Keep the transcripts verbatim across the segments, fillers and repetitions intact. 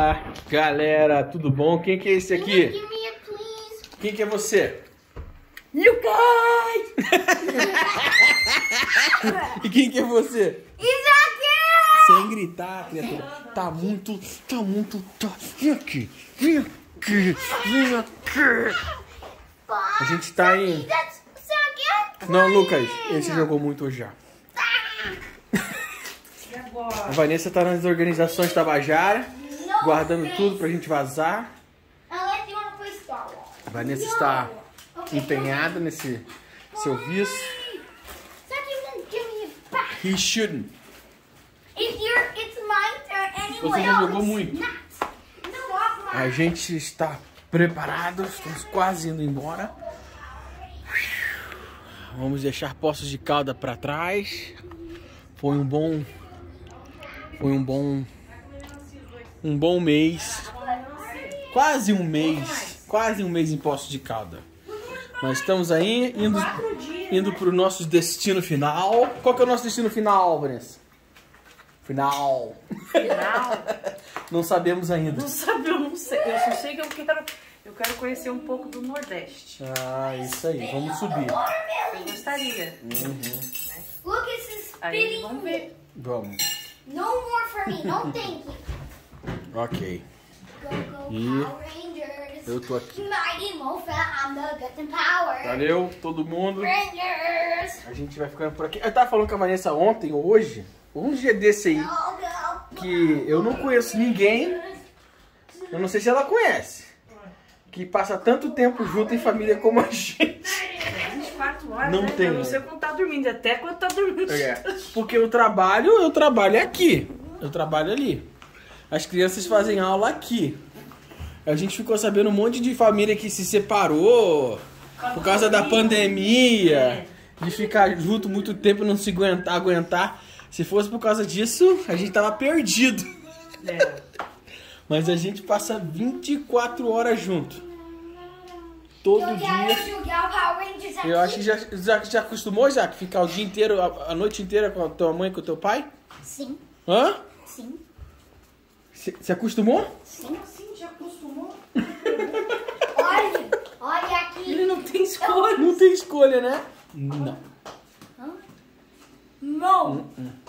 Fala, galera, tudo bom? Quem que é esse aqui? Quem que é você? Lucas! E quem que é você? Isaque! Sem gritar, criatura. Tá muito, tá muito, tá... Vem aqui, vem aqui, vem aqui. A gente tá em... Não, Lucas, esse jogou muito hoje já. A Vanessa tá nas organizações Tabajara, guardando tudo pra gente vazar. A Vanessa está empenhada nesse serviço. He shouldn't. Você já jogou muito. A gente está preparado, estamos quase indo embora. Vamos deixar Poços de Caldas para trás. Foi um bom, foi um bom, um bom mês. Quase um mês, quase um mês em Poços de Caldas. Nós estamos aí indo, indo para o nosso destino final. Qual que é o nosso destino final, Vanessa? Final. Final? Não sabemos ainda. Não sabe, eu não sei. Eu só sei que eu quero, eu quero conhecer um pouco do Nordeste. Ah, isso aí. Vamos subir. Eu gostaria. Uhum. Look, it's Aí spinning. vamos ver. Vamos. No more for me, no thank you. Ok. Go, go, E Power Rangers. eu tô aqui. Mighty Morphin, I'm the Gut and Power. Valeu, todo mundo. Rangers. A gente vai ficando por aqui. Eu tava falando com a Vanessa ontem ou hoje, um dia desse aí, Go, go, que eu não conheço ninguém, eu não sei se ela conhece, que passa tanto tempo junto em família como a gente. vinte e quatro horas, Não né? tem, Eu não né? sei quando tá dormindo, até quando tá dormindo. É, porque eu trabalho, eu trabalho aqui, eu trabalho ali. As crianças fazem aula aqui. A gente ficou sabendo um monte de família que se separou por causa da pandemia, de ficar junto muito tempo e não se aguentar, aguentar. Se fosse por causa disso, a gente tava perdido. É. Mas a gente passa vinte e quatro horas junto. Todo Eu dia. quero jogar o Power Rangers aqui. Eu acho que já, já, já acostumou, Isaac? Ficar o dia inteiro, a, a noite inteira com a tua mãe e com o teu pai? Sim, Hã? sim, Você acostumou? sim. Assim, já acostumou? Olha, olha aqui. Ele não tem escolha. Não tem escolha, né? Não. Não.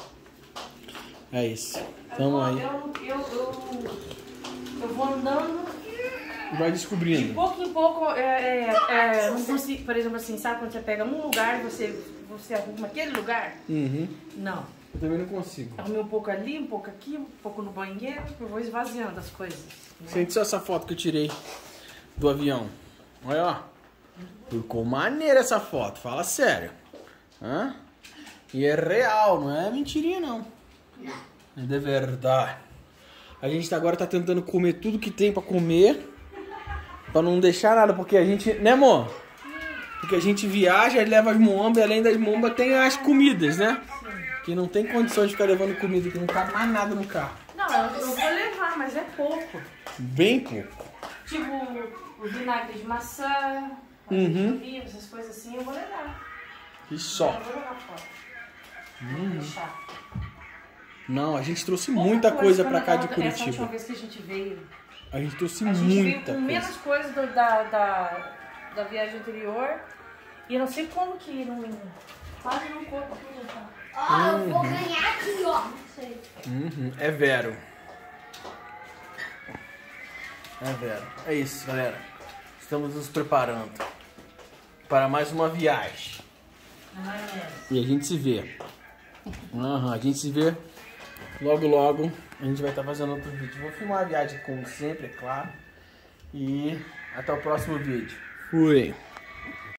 É isso. Tamo aí. Eu, eu, eu, eu vou andando Vai de descobrindo. pouco em pouco. É, é, é, não consigo, por exemplo, assim, sabe quando você pega um lugar e você, você arruma aquele lugar? Uhum. Não. Eu também não consigo. Arrumei um pouco ali, um pouco aqui, um pouco no banheiro, eu vou esvaziando as coisas. Né? Sente só essa foto que eu tirei do avião. Olha, ó. Ficou maneira essa foto, fala sério. Hã? E é real, não é mentirinha não. É de verdade. A gente agora tá tentando comer tudo que tem pra comer. Pra não deixar nada, porque a gente... Né, amor? Porque a gente viaja, leva as muambas e além das muambas tem as comidas, né? Que não tem condições de ficar levando comida, que não cabe mais nada no carro. Não, eu, eu vou levar, mas é pouco. Bem pouco. Tipo, o vinagre de maçã, Uhum. vinho, essas coisas assim, eu vou levar. E só. Eu vou levar fora. Vou deixar. Não, a gente trouxe muita coisa pra cá de Essa última Curitiba. vez que a gente veio, A gente trouxe a gente veio muita com coisa. menos coisas do- da, da, da viagem anterior. E eu não sei como que não, quase não coube tudo. Tá? Ó, eu vou ganhar aqui, ó. Uhum, é vero. É vero. É isso, galera. Estamos nos preparando para mais uma viagem. Ah, é. E a gente se vê. Uhum, a gente se vê logo, logo. A gente vai estar fazendo outro vídeo. Vou filmar a viagem como sempre, é claro. E até o próximo vídeo. Fui.